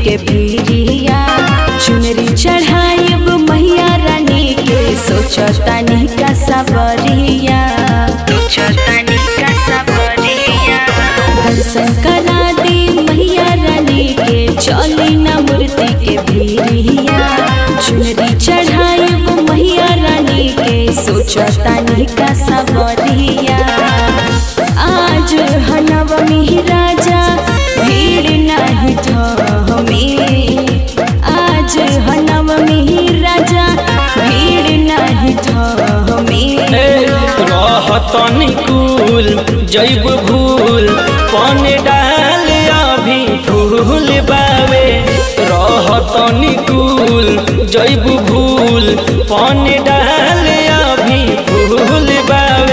के भीरिया चुनरी चढ़ाइब मैया रानी के सोचतानी का सबरिया दर्शन करा दे मैया रानी के चली ना मूर्ति के भीरिया चुनरी चढ़ाइब मैया रानी के सोचतानी का सबरिया आज हनवमी राजा भीड़ नहीं थमे आज हनवमी राजा भीड़ नहीं थमे रहतनी कुल जैब भूल पन डाल अभी फूल बावे रहतनी कुल जैब भूल पन डाल अभी फूल बावे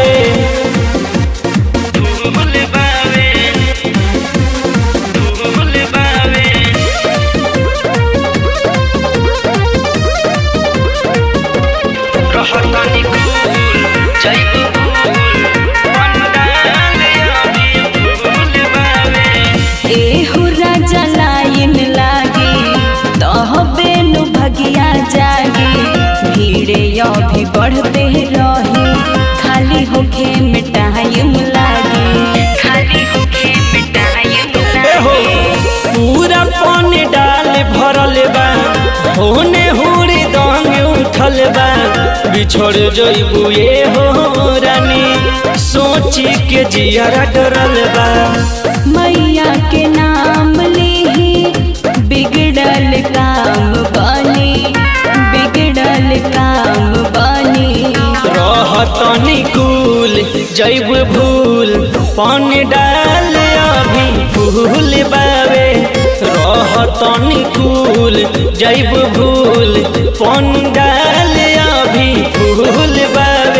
अभी बढ़ते रही खाली होके में टाइम लागे पूरा पन डाल भरल बा होने हुरी दंग उठल बा बिछड़ जइबू ये हो रानी सोची के जियरा डरल बा मैया के नाम लेही बिगड़ल काम बनी बिगड़ल काम बनी रहतनी कुल जैब भूल पन डाल अभी फूल बावे रहतनी कुल जैब भूल पन डाल अभी फूल बावे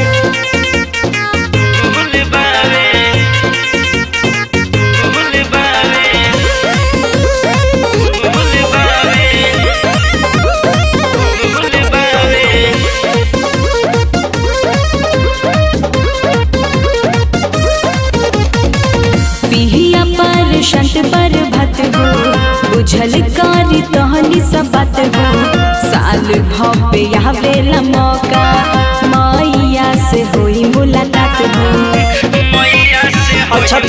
संत पर भत हो बुझल कारी तहनी सब बात हो साल भव्य आवेला मौका मैया से होई मुलाकात हो अच्छा तो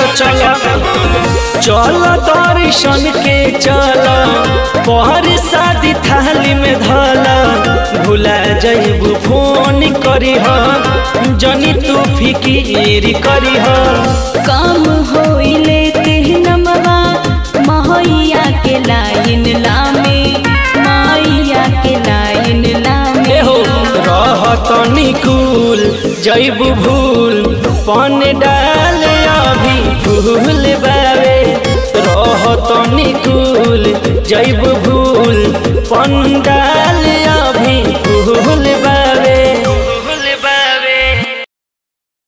चल दर्शन के चल पहर शादी थाली में धला भुला जइबू फोन करी जनी तू फिकीर करी काम होइले नमवा मैया के लाइन लामे मैया के लाइन लामे हो रहतनी कुल जैब भूल पन डाल अभी फूल बावे रहतनी कुल जैब भूल पन